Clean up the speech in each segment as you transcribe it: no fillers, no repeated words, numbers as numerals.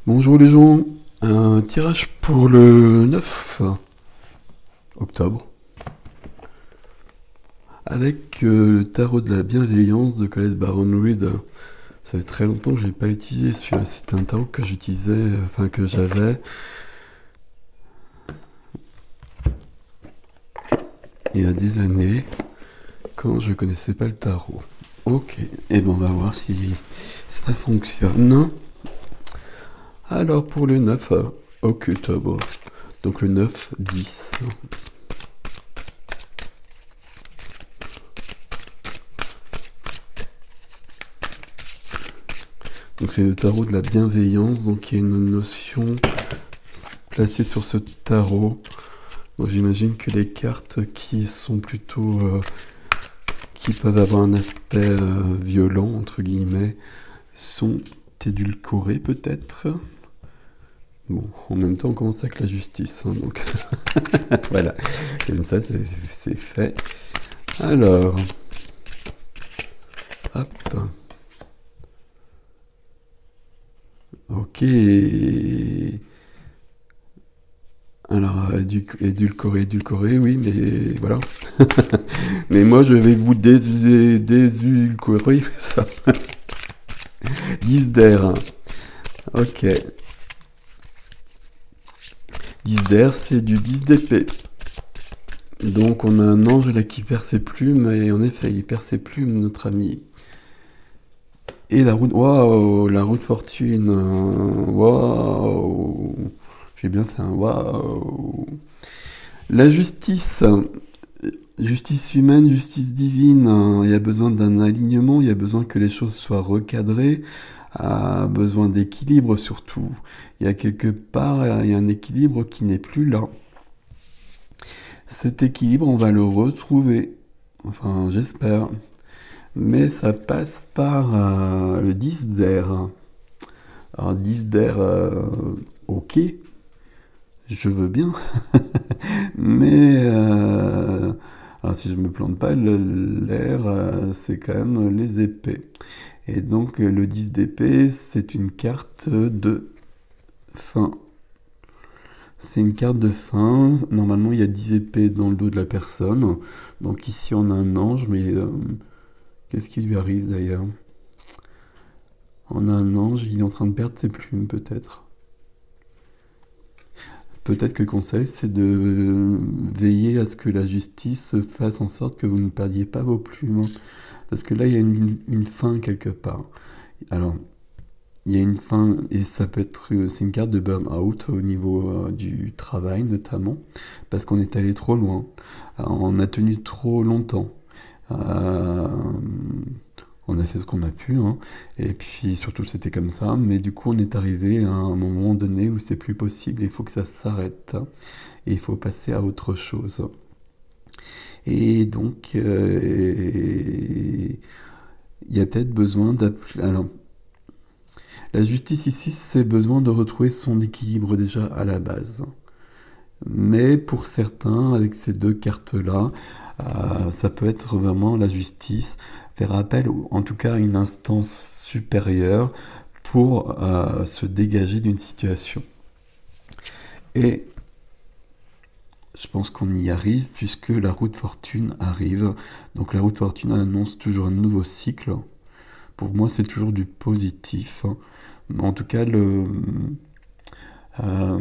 Bonjour les gens, un tirage pour le 9 octobre avec le tarot de la bienveillance de Colette Baron Reid. Ça fait très longtemps que je l'ai pas utilisé celui-là, c'était un tarot que j'utilisais, enfin que j'avais il y a des années quand je connaissais pas le tarot. Ok, et bon on va voir si ça fonctionne. Alors pour le 9 octobre, donc le 9-10. Donc c'est le tarot de la bienveillance, donc il y a une notion placée sur ce tarot. Donc j'imagine que les cartes qui sont plutôt... qui peuvent avoir un aspect violent, entre guillemets, sont édulcorées peut-être. Bon, en même temps on commence avec la justice, hein, donc voilà, comme ça c'est fait. Alors, hop. Ok. Alors, édulcoré, oui, mais voilà. Mais moi, je vais vous désulcorer ça. 10 d'air. Hein. Ok. 10 d'air, c'est du 10 d'épée. Donc, on a un ange là qui perd ses plumes, et en effet, il perd ses plumes, notre ami. Et la roue... Waouh, la roue de fortune. Waouh. J'ai bien fait un waouh. La justice. Justice humaine, justice divine. Il y a besoin d'un alignement, il y a besoin que les choses soient recadrées, besoin d'équilibre surtout. Il y a quelque part, il y a un équilibre qui n'est plus là. Cet équilibre, on va le retrouver. Enfin, j'espère. Mais ça passe par le 10 d'air. Alors 10 d'air, ok, je veux bien. Mais alors si je me plante pas, l'air, c'est quand même les épées. Et donc le 10 d'épée, c'est une carte de fin. C'est une carte de fin. Normalement, il y a 10 épées dans le dos de la personne. Donc ici, on a un ange, mais qu'est-ce qui lui arrive d'ailleurs? On a un ange, il est en train de perdre ses plumes, peut-être. Peut-être que le conseil, c'est de veiller à ce que la justice fasse en sorte que vous ne perdiez pas vos plumes. Parce que là, il y a une fin quelque part. Alors, il y a une fin, et ça peut être... C'est une carte de burn-out au niveau du travail, notamment. Parce qu'on est allé trop loin. On a tenu trop longtemps. Euh, on a fait ce qu'on a pu, hein. Et puis surtout c'était comme ça, mais du coup on est arrivé à un moment donné où c'est plus possible, il faut que ça s'arrête, hein, et il faut passer à autre chose. Et donc il y a peut-être besoin d'appeler... Alors, la justice ici, c'est besoin de retrouver son équilibre déjà à la base. Mais pour certains, avec ces deux cartes-là, ça peut être vraiment la justice, faire appel, ou en tout cas à une instance supérieure pour se dégager d'une situation. Et je pense qu'on y arrive puisque la roue de fortune arrive. Donc la roue de fortune annonce toujours un nouveau cycle. Pour moi, c'est toujours du positif. En tout cas, euh,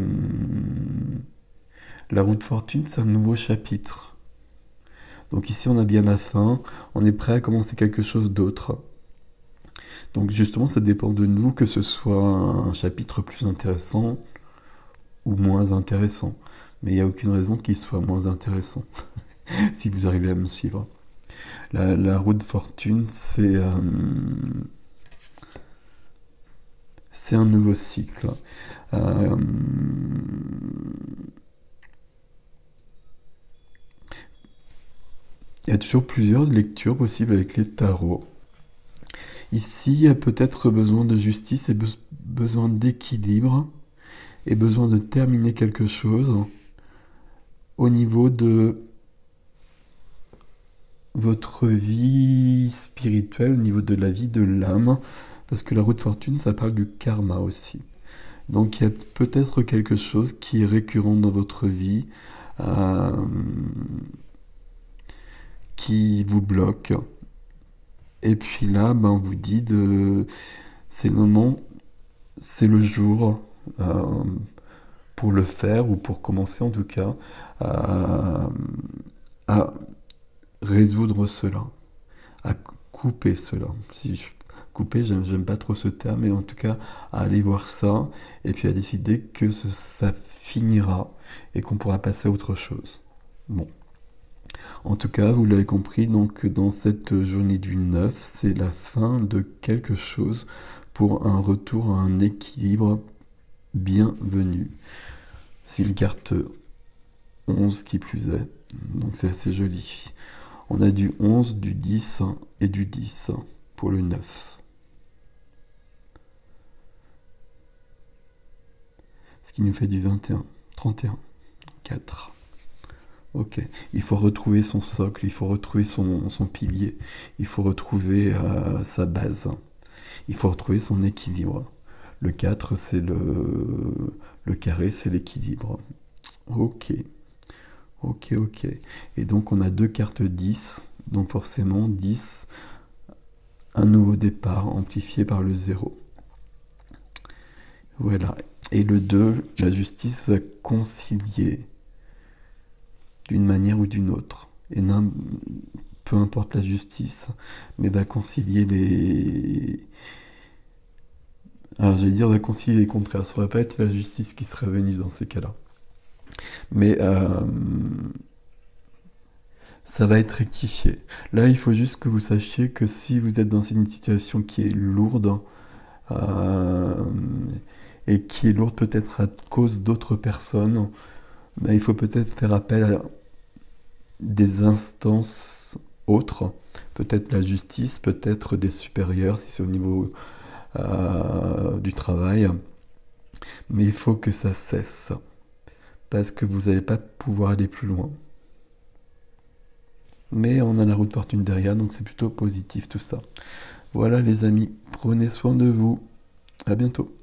la roue de fortune, c'est un nouveau chapitre. Donc ici, on a bien la fin, on est prêt à commencer quelque chose d'autre. Donc justement, ça dépend de nous que ce soit un chapitre plus intéressant ou moins intéressant. Mais il n'y a aucune raison qu'il soit moins intéressant, si vous arrivez à me suivre. La roue de fortune, c'est un nouveau cycle. Euh, Il y a toujours plusieurs lectures possibles avec les tarots. Ici, il y a peut-être besoin de justice et besoin d'équilibre et besoin de terminer quelque chose au niveau de votre vie spirituelle, au niveau de la vie de l'âme, parce que la roue de fortune, ça parle du karma aussi. Donc il y a peut-être quelque chose qui est récurrent dans votre vie, euh, qui vous bloque. Et puis là, ben, on vous dit c'est le moment, c'est le jour pour le faire, ou pour commencer en tout cas, à résoudre cela, à couper cela. Si je- Couper, j'aime pas trop ce terme, mais en tout cas, à aller voir ça, et puis à décider que ça finira, et qu'on pourra passer à autre chose. Bon. En tout cas, vous l'avez compris, donc dans cette journée du 9, c'est la fin de quelque chose pour un retour à un équilibre bienvenu. C'est une carte 11 qui plus est, donc c'est assez joli. On a du 11, du 10 et du 10 pour le 9. Ce qui nous fait du 21, 31, 4. Ok, il faut retrouver son socle, il faut retrouver son pilier, il faut retrouver sa base, il faut retrouver son équilibre. Le 4, c'est le carré, c'est l'équilibre. Ok, ok, ok. Et donc on a deux cartes 10, donc forcément 10, un nouveau départ amplifié par le 0. Voilà. Et le 2, la justice va concilier d'une manière ou d'une autre. Et peu importe la justice, mais va concilier les... Alors j'allais dire va concilier les contraires, ça aurait pas été la justice qui serait venue dans ces cas-là. Mais ça va être rectifié. Là, il faut juste que vous sachiez que si vous êtes dans une situation qui est lourde, euh, et qui est lourde peut-être à cause d'autres personnes, ben, il faut peut-être faire appel à des instances autres, peut-être la justice, peut-être des supérieurs si c'est au niveau du travail, mais il faut que ça cesse, parce que vous n'allez pas pouvoir aller plus loin. Mais on a la roue de fortune derrière, donc c'est plutôt positif tout ça. Voilà les amis, prenez soin de vous, à bientôt.